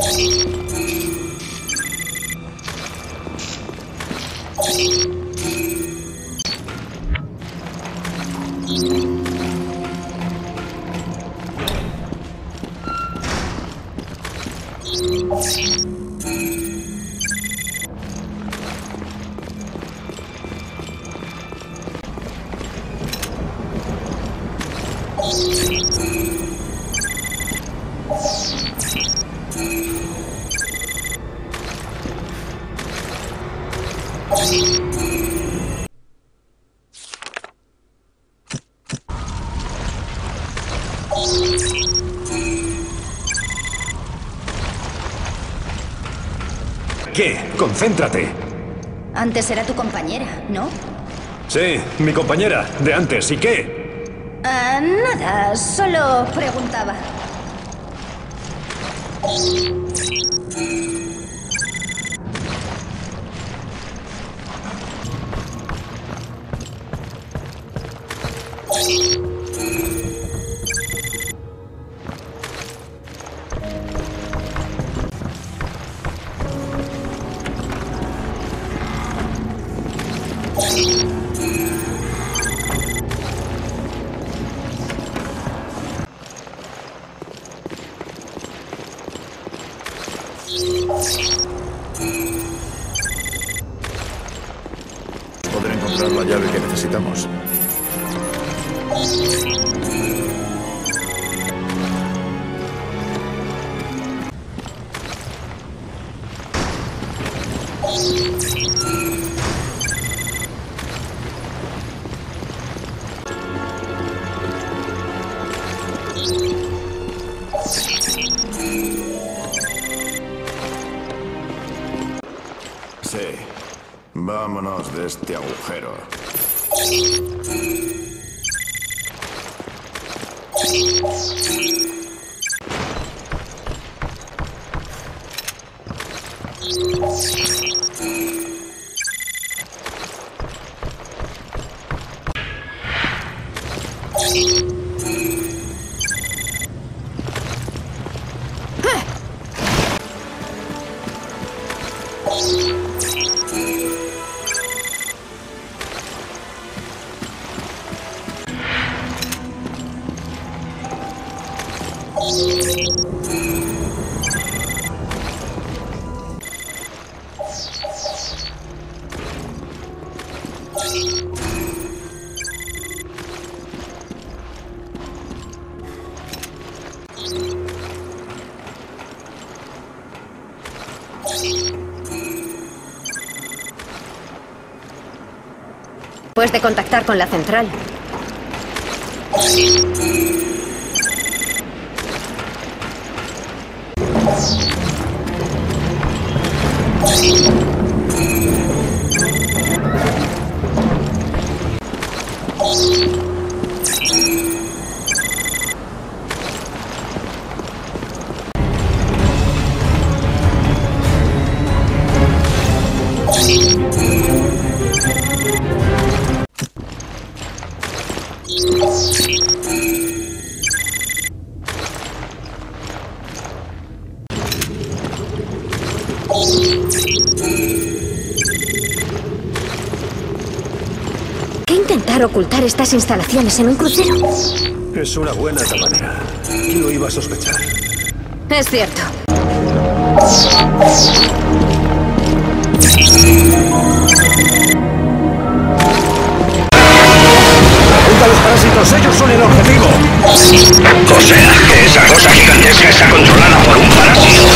¿Qué? Concéntrate. Antes era tu compañera, ¿no? Sí, mi compañera, de antes. ¿Y qué? Nada, solo preguntaba. Poder encontrar la llave que necesitamos. Sí. Vámonos de este agujero. Después de contactar con la central. ¿Qué intentar ocultar estas instalaciones en un crucero? Es una buena tapadera. ¿Quién lo iba a sospechar? Es cierto. ¡Pregunta a los parásitos! ¡Ellos son el objetivo! O sea, que esa cosa gigantesca está controlada por un parásito.